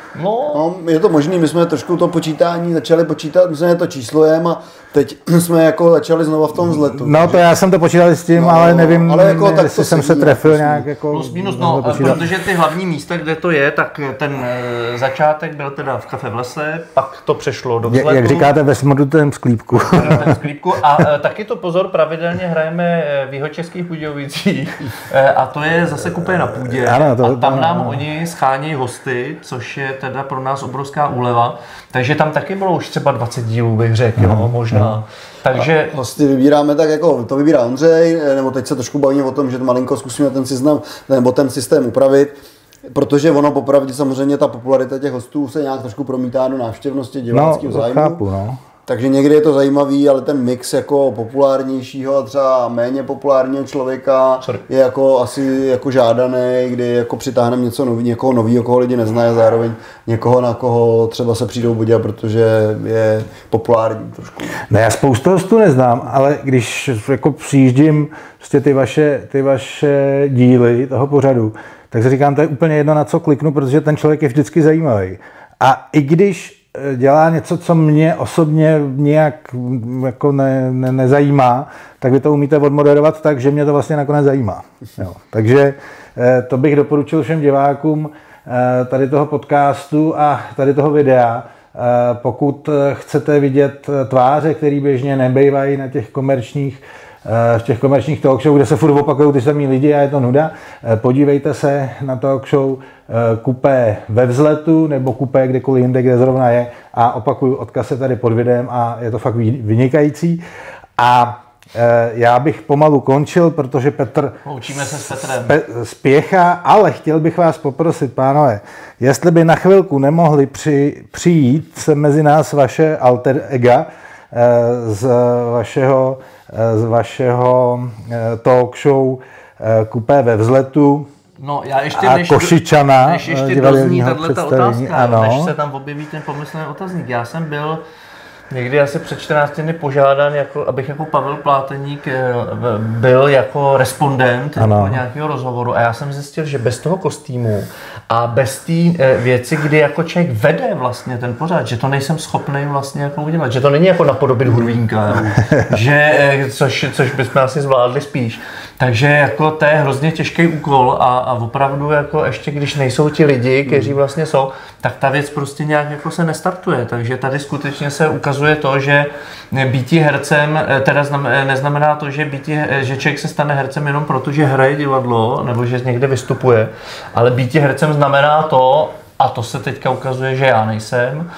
No. no. Je to možný, my jsme trošku to počítání začali počítat, my jsme to číslujeme a teď jsme jako začali znova v tom vzletu. No to já jsem to počítal s tím, no, ale nevím, ale jako, tak jestli jsem se trefil plus nějak jako... Plus minus, no, protože ty hlavní místa, kde to je, tak ten e, začátek byl teda v Kafe v lese, pak to přešlo do vzletu. Jak říkáte, ve smrdutém sklípku. V sklípku a e, taky to pozor, pravidelně hrajeme v Jihočeských Budějovicích e, a to je zase kupé na půdě. Ano, to, a tam to, nám no. oni schánějí hosty, což je teda pro nás obrovská úleva, takže tam taky bylo už třeba dvacet dílů, bych řekl, no, jo, možná. No. Takže a hosty vybíráme tak jako, to vybírá Ondřej, nebo teď se trošku bavíme o tom, že malinko zkusíme ten systém, nebo ten systém upravit, protože ono popravdě samozřejmě ta popularita těch hostů se nějak trošku promítá do návštěvnosti diváckého no, zájmu. Chápu, no. Takže někdy je to zajímavý, ale ten mix jako populárnějšího a třeba méně populárního člověka Sorry. je jako asi jako žádaný, kdy jako přitáhneme něco nový, někoho novýho, koho lidi neznají a zároveň někoho, na koho třeba se přijdou podívat, protože je populární trošku. Ne, já spoustu hostů neznám, ale když jako přijíždím prostě ty vaše, ty vaše díly toho pořadu, tak si říkám, to je úplně jedno, na co kliknu, protože ten člověk je vždycky zajímavý. A i když dělá něco, co mě osobně nějak jako ne, ne, nezajímá, tak vy to umíte odmoderovat tak, že mě to vlastně nakonec zajímá. Jo. Takže to bych doporučil všem divákům tady toho podcastu a tady toho videa. Pokud chcete vidět tváře, které běžně nebejvají na těch komerčních v těch komerčních talk show, kde se furt opakují ty samý lidi a je to nuda. Podívejte se na talk show Kupé ve vzletu nebo Kupé kdekoliv jinde, kde zrovna je a opakuju, odkaz je tady pod videem a je to fakt vynikající. A já bych pomalu končil, protože Petr Učíme se s Petrem. Spe- spěchá, ale chtěl bych vás poprosit, pánové, jestli by na chvilku nemohli při, přijít se mezi nás vaše alter ega z vašeho z vašeho talk show Kupé ve vzletu no, já ještě, a než, Košičana než ještě dozní tato otázka, ano. Než se tam objeví ten pomyslný otazník. Já jsem byl někdy asi před čtrnácti dny požádán, jako, abych jako Pavel Pláteník byl jako respondent jako nějakého rozhovoru a já jsem zjistil, že bez toho kostýmu a bez té věci, kdy jako člověk vede vlastně ten pořad, že to nejsem schopný vlastně jako udělat, že to není jako napodobit Hurvínka, že, což, což bychom asi zvládli spíš. Takže jako to je hrozně těžký úkol a, a opravdu jako ještě když nejsou ti lidi, kteří vlastně jsou, tak ta věc prostě nějak jako se nestartuje. Takže tady skutečně se ukazuje to, že býti hercem teda neznamená to, že, býti, že člověk se stane hercem jenom proto, že hraje divadlo nebo že někde vystupuje, ale býti hercem znamená to, a to se teďka ukazuje, že já nejsem,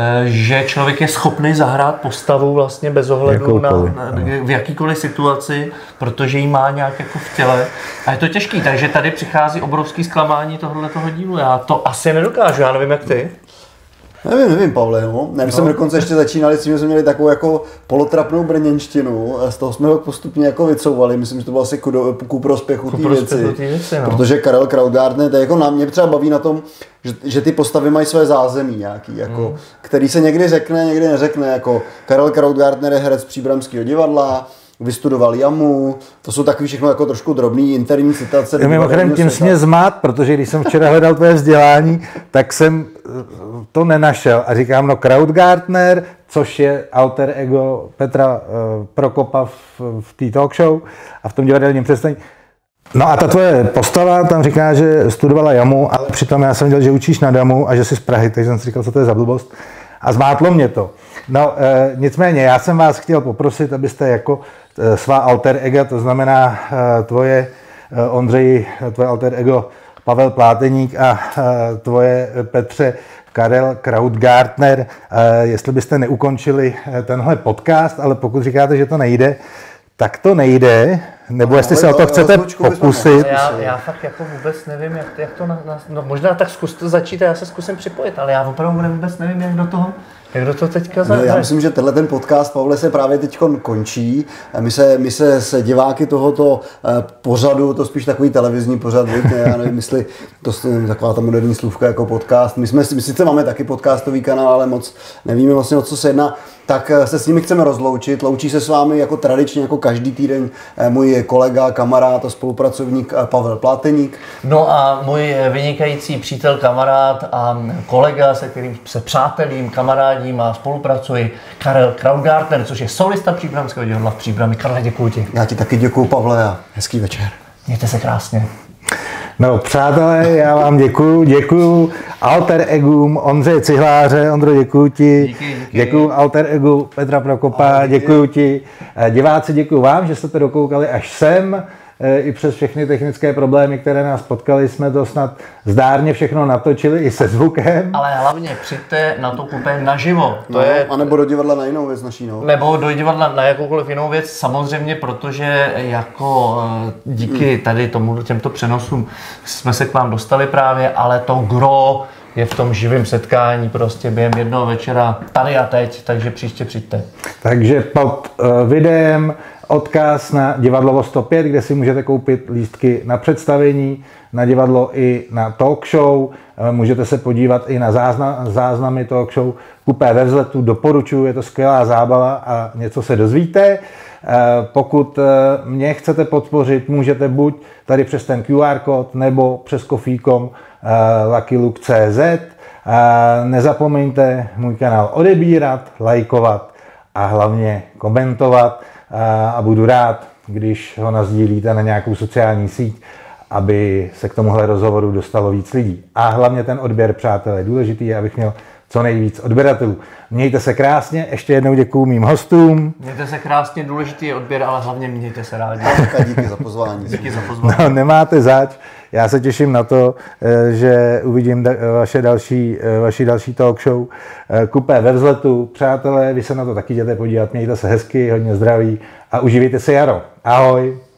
že člověk je schopný zahrát postavu vlastně bez ohledu na, na v jakýkoliv situaci, protože ji má nějak jako v těle. A je to těžký, takže tady přichází obrovský zklamání tohoto dílu. Já to asi nedokážu, já nevím jak ty. Nevím, nevím, Pavle, no. Ne, my jsme dokonce ještě začínali s tím, že jsme měli takovou jako polotrapnou brněnštěnu a z toho jsme ho postupně jako vycouvali. Myslím, že to bylo asi ku, do, ku prospěchu té věci. věci no. Protože Karel Krautgartner, to je jako na mě třeba baví na tom, že, že ty postavy mají své zázemí nějaký, jako, hmm. který se někdy řekne, někdy neřekne. Jako Karel Krautgartner je herec Příbramského divadla, vystudoval Jamu, to jsou takový všechno jako trošku drobný interní citace. Mimochodem tím jsi mě zmát, protože když jsem včera hledal tvoje vzdělání, tak jsem to nenašel a říkám, no Krautgartner, což je alter ego Petra uh, Prokopa v, v té talk show a v tom divadelním představení. No a ta tvoje postava tam říká, že studovala Jamu, ale přitom já jsem viděl, že učíš na Damu a že jsi z Prahy, takže jsem si říkal, co to je za blbost. A zmátlo mě to. No e, nicméně, já jsem vás chtěl poprosit, abyste jako e, svá alter ega, to znamená e, tvoje e, Ondřej, tvoje alter ego Pavel Pláteník a e, tvoje Petře Karel Krautgartner, e, jestli byste neukončili tenhle podcast, ale pokud říkáte, že to nejde, tak to nejde, nebo no, jestli se o to chcete pokusit. Já, já fakt jako vůbec nevím, jak, jak to, na, na, no možná tak zkuste začít a já se zkusím připojit, ale já opravdu vůbec nevím, jak do toho, jak do toho teďka zahrát. Já myslím, že tenhle ten podcast, Pavle, se právě teď končí. My se, my se s diváky tohoto pořadu, to spíš takový televizní pořad, víte, já nevím, jestli to je taková ta moderní slůvka jako podcast. My jsme, my sice máme taky podcastový kanál, ale moc nevíme vlastně, o co se jedná. tak se s nimi chceme rozloučit. Loučí se s vámi jako tradičně, jako každý týden můj kolega, kamarád a spolupracovník Pavel Pláteník. No a můj vynikající přítel, kamarád a kolega, se kterým se přátelím, kamarádím a spolupracuji, Karel Krautgartner, což je solista Příbramského divadla v Příbrami. Karle, děkuji ti. Já ti taky děkuju, Pavle, a hezký večer. Mějte se krásně. No, přátelé, já vám děkuju, děkuju alter egům Ondřeje Cihláře. Ondro, děkuju ti. Díky, díky. Děkuju alter egu Petra Prokopa, děkuju ti. Diváci, děkuju vám, že jste to dokoukali až sem. I přes všechny technické problémy, které nás potkaly, jsme to snad zdárně všechno natočili i se zvukem. Ale hlavně přijďte na to kupé naživo. To no, je... A nebo do divadla na jinou věc naší, no. Nebo do divadla na jakoukoliv jinou věc, samozřejmě, protože jako díky tady tomu, těmto přenosům jsme se k vám dostali právě, ale to gro je v tom živém setkání prostě během jednoho večera tady a teď, takže příště přijďte. Takže pod uh, videem odkaz na Divadlo sto pět, kde si můžete koupit lístky na představení, na divadlo i na talk show. Můžete se podívat i na záznam, záznamy talk show Kupé ve vzletu. Doporučuji, je to skvělá zábava a něco se dozvíte. Pokud mě chcete podpořit, můžete buď tady přes ten Q R kód nebo přes coffee tečka com lucky luke tečka cé zet. Nezapomeňte můj kanál odebírat, lajkovat a hlavně komentovat. A budu rád, když ho nasdílíte na nějakou sociální síť, aby se k tomuhle rozhovoru dostalo víc lidí. A hlavně ten odběr, přátelé, je důležitý, abych měl co nejvíc odběratelů. Mějte se krásně, ještě jednou děkuju mým hostům. Mějte se krásně, důležitý je odběr, ale hlavně mějte se rádi. A díky za pozvání. Díky za pozvání. No, nemáte zač. Já se těším na to, že uvidím vaše další, vaši další talk show Kupé ve vzletu. Přátelé, vy se na to taky jděte podívat. Mějte se hezky, hodně zdraví a uživejte se jaro. Ahoj.